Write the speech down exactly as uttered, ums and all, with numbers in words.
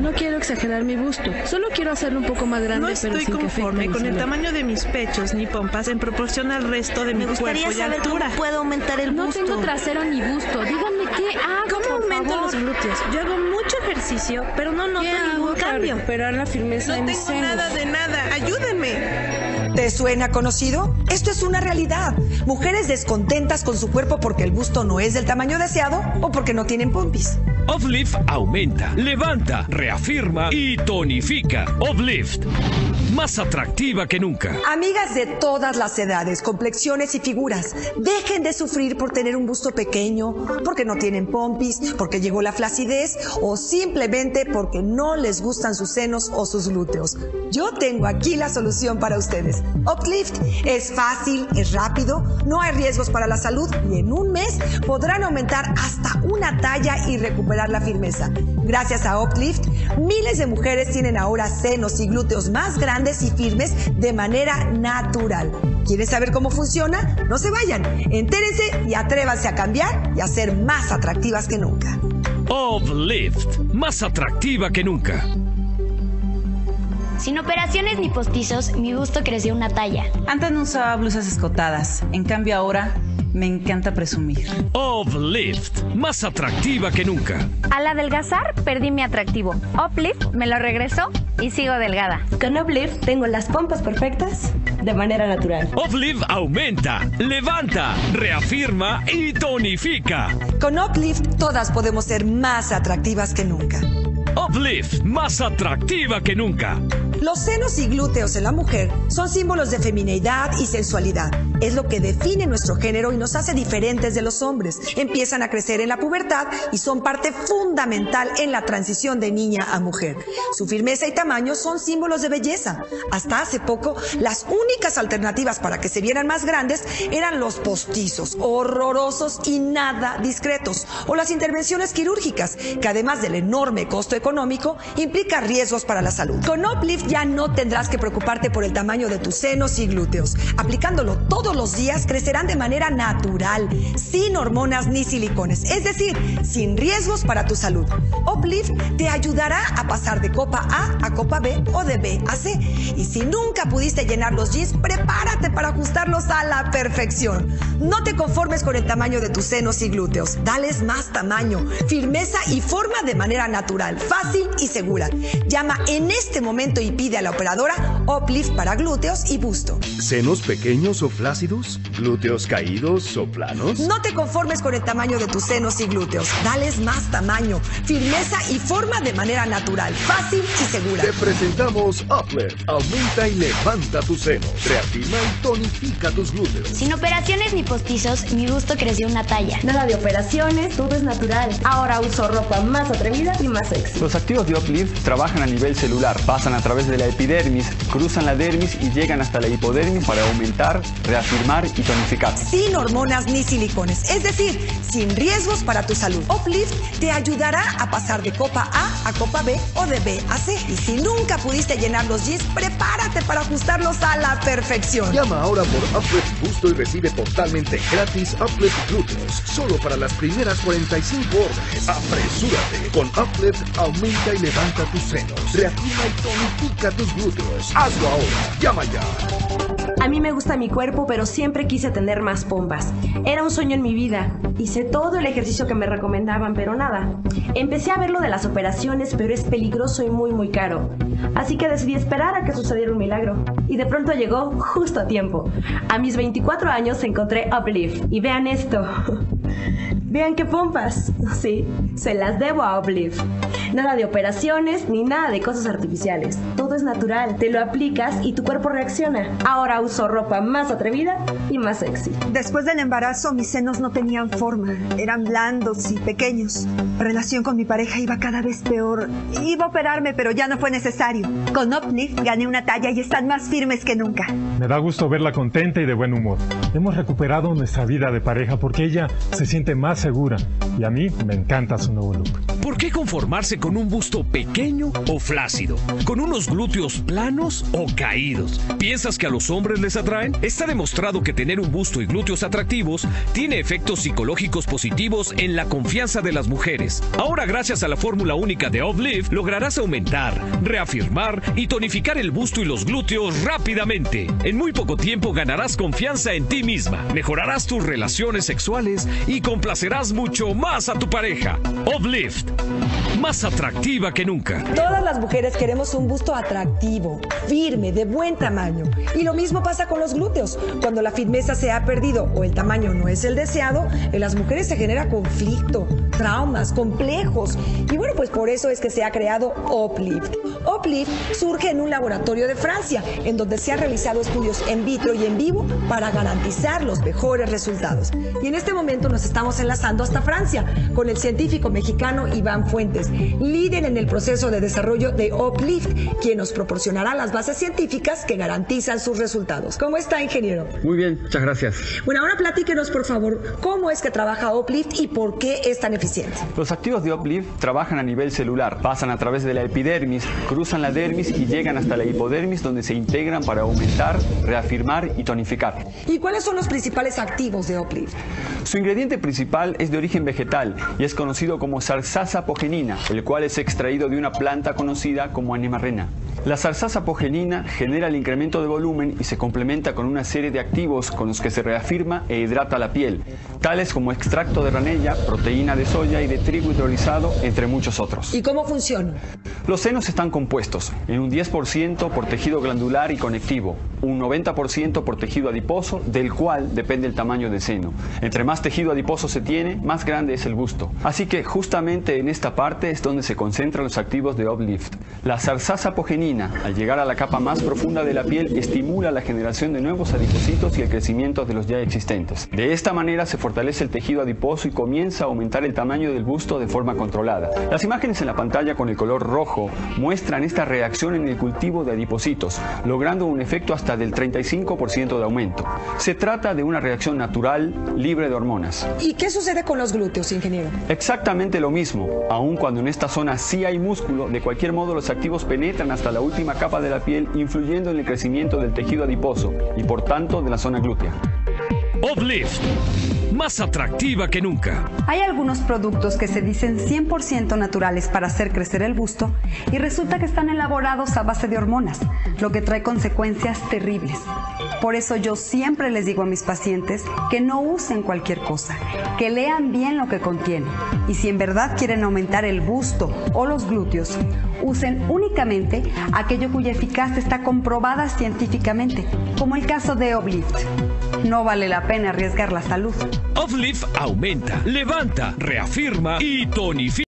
No quiero exagerar mi busto. Solo quiero hacerlo un poco más grande, No estoy pero sin conforme que con el tamaño de mis pechos ni pompas en proporción al resto de mi cuerpo y altura. Me gustaría saber cómo puedo aumentar el No busto. tengo trasero ni busto. Díganme qué hago, ¿Cómo por aumento favor? los glúteos? Yo hago mucho ejercicio, pero no noto ningún cambio. recuperar la firmeza de No mis tengo senos. nada de nada. Ayúdenme. ¿Te suena conocido? Esto es una realidad. Mujeres descontentas con su cuerpo porque el busto no es del tamaño deseado o porque no tienen pompis. Uplift aumenta, levanta, reafirma y tonifica. Uplift, más atractiva que nunca. Amigas de todas las edades, complexiones y figuras, dejen de sufrir por tener un busto pequeño, porque no tienen pompis, porque llegó la flacidez o simplemente porque no les gustan sus senos o sus glúteos. Yo tengo aquí la solución para ustedes. Uplift es fácil, es rápido, no hay riesgos para la salud y en un mes podrán aumentar hasta una talla y recuperar la firmeza. Gracias a Uplift, miles de mujeres tienen ahora senos y glúteos más grandes y firmes de manera natural. ¿Quieren saber cómo funciona? No se vayan, entérense y atrévanse a cambiar y a ser más atractivas que nunca. Uplift, más atractiva que nunca. Sin operaciones ni postizos, mi busto creció una talla. Antes no usaba blusas escotadas, en cambio ahora me encanta presumir. Uplift, más atractiva que nunca. Al adelgazar, perdí mi atractivo. Uplift me lo regresó y sigo delgada. Con Uplift tengo las pompas perfectas de manera natural. Uplift aumenta, levanta, reafirma y tonifica. Con Uplift todas podemos ser más atractivas que nunca. Uplift, más atractiva que nunca. Los senos y glúteos en la mujer son símbolos de femineidad y sensualidad. Es lo que define nuestro género y nos hace diferentes de los hombres. Empiezan a crecer en la pubertad y son parte fundamental en la transición de niña a mujer. Su firmeza y tamaño son símbolos de belleza. Hasta hace poco, las únicas alternativas para que se vieran más grandes eran los postizos, horrorosos y nada discretos, o las intervenciones quirúrgicas, que además del enorme costo económico, implica riesgos para la salud. Con Uplift ya no tendrás que preocuparte por el tamaño de tus senos y glúteos. Aplicándolo todos los días crecerán de manera natural, sin hormonas ni silicones, es decir, sin riesgos para tu salud. Uplift te ayudará a pasar de copa A a copa B o de B a C. Y si nunca pudiste llenar los jeans, prepárate para ajustarlos a la perfección. No te conformes con el tamaño de tus senos y glúteos. Dales más tamaño, firmeza y forma de manera natural, fácil y segura. Llama en este momento y pide a la operadora Uplift para glúteos y busto. ¿Senos pequeños o flácidos? ¿Glúteos caídos o planos? No te conformes con el tamaño de tus senos y glúteos. Dales más tamaño, firmeza y forma de manera natural, fácil y segura. Te presentamos Uplift. Aumenta y levanta tus senos. Reafirma y tonifica tus glúteos. Sin operaciones ni postizos, mi busto creció una talla. Nada de operaciones, todo es natural. Ahora uso ropa más atrevida y más sexy. Los activos de Uplift trabajan a nivel celular, pasan a través de la epidermis, cruzan la dermis y llegan hasta la hipodermis para aumentar, reafirmar y tonificar. Sin hormonas ni silicones, es decir, sin riesgos para tu salud. Uplift te ayudará a pasar de copa A a copa B o de B a C. Y si nunca pudiste llenar los jeans, prepárate para ajustarlos a la perfección. Llama ahora por Uplift Busto y recibe totalmente gratis Uplift Glúteos. Solo para las primeras cuarenta y cinco órdenes. Apresúrate. Con Uplift aumenta y levanta tus senos. Reafirma y tonifica tus glúteos. Hazlo ahora. Llama ya. A mí me gusta mi cuerpo, pero siempre quise tener más pompas. Era un sueño en mi vida. Hice todo el ejercicio que me recomendaban, pero nada. Empecé a ver lo de las operaciones, pero es peligroso y muy muy caro. Así que decidí esperar a que sucediera un milagro. Y de pronto llegó justo a tiempo. A mis veinticuatro años encontré Uplift. Y vean esto. Vean qué pompas. Sí, se las debo a Uplift. Nada de operaciones ni nada de cosas artificiales. Todo es natural. Te lo aplicas y tu cuerpo reacciona. Ahora uso ropa más atrevida y más sexy. Después del embarazo, mis senos no tenían forma. Eran blandos y pequeños. La relación con mi pareja iba cada vez peor. Iba a operarme, pero ya no fue necesario. Con Uplift gané una talla y están más firmes que nunca. Me da gusto verla contenta y de buen humor. Hemos recuperado nuestra vida de pareja porque ella se siente más segura y a mí me encanta su nuevo look. ¿Por qué conformarse con un busto pequeño o flácido? ¿Con unos glúteos planos o caídos? ¿Piensas que a los hombres les atraen? Está demostrado que tener un busto y glúteos atractivos tiene efectos psicológicos positivos en la confianza de las mujeres. Ahora, gracias a la fórmula única de Uplift, lograrás aumentar, reafirmar y tonificar el busto y los glúteos rápidamente. En muy poco tiempo ganarás confianza en ti misma, mejorarás tus relaciones sexuales y complacerás mucho más a tu pareja. Uplift, más atractiva que nunca. Todas las mujeres queremos un busto atractivo, firme, de buen tamaño. Y lo mismo pasa con los glúteos. Cuando la firmeza se ha perdido o el tamaño no es el deseado, en las mujeres se genera conflicto, traumas, complejos. Y bueno, pues por eso es que se ha creado Uplift. Uplift surge en un laboratorio de Francia, en donde se han realizado estudios en vitro y en vivo para garantizar los mejores resultados. Y en este momento nos estamos enlazando hasta Francia con el científico mexicano Iván Fuentes, líder en el proceso de desarrollo de Uplift, quien nos proporcionará las bases científicas que garantizan sus resultados. ¿Cómo está, ingeniero? Muy bien, muchas gracias. Bueno, ahora platíquenos, por favor, cómo es que trabaja Uplift y por qué es tan eficiente. Los activos de Uplift trabajan a nivel celular, pasan a través de la epidermis, cruzan la dermis y llegan hasta la hipodermis, donde se integran para aumentar, reafirmar y tonificar. ¿Y cuáles son los principales activos de Uplift? Su ingrediente principal es de origen vegetal y es conocido como Sarsaza apogenina, el cual es extraído de una planta conocida como Anemarrena. La sarsaza apogenina genera el incremento de volumen y se complementa con una serie de activos con los que se reafirma e hidrata la piel, tales como extracto de ranella, proteína de soya y de trigo hidrolizado, entre muchos otros. ¿Y cómo funciona? Los senos están compuestos en un diez por ciento por tejido glandular y conectivo, un noventa por ciento por tejido adiposo, del cual depende el tamaño del seno. Entre más tejido adiposo se tiene, más grande es el busto. Así que justamente en esta parte es donde se concentran los activos de Uplift. La sarsaza apogenina, al llegar a la capa más profunda de la piel, estimula la generación de nuevos adipocitos y el crecimiento de los ya existentes. De esta manera se fortalece el tejido adiposo y comienza a aumentar el tamaño del busto de forma controlada. Las imágenes en la pantalla con el color rojo muestran esta reacción en el cultivo de adipocitos, logrando un efecto hasta del treinta y cinco por ciento de aumento. Se trata de una reacción natural, libre de hormonas. ¿Y qué sucede con los glúteos, ingeniero? Exactamente lo mismo. Aun cuando en esta zona sí hay músculo, de cualquier modo los activos penetran hasta la última capa de la piel, influyendo en el crecimiento del tejido adiposo y por tanto de la zona glútea. Uplift, más atractiva que nunca. Hay algunos productos que se dicen cien por ciento naturales para hacer crecer el busto y resulta que están elaborados a base de hormonas, lo que trae consecuencias terribles. Por eso yo siempre les digo a mis pacientes que no usen cualquier cosa, que lean bien lo que contiene. Y si en verdad quieren aumentar el busto o los glúteos, usen únicamente aquello cuya eficacia está comprobada científicamente, como el caso de Uplift. No vale la pena arriesgar la salud. Uplift aumenta, levanta, reafirma y tonifica.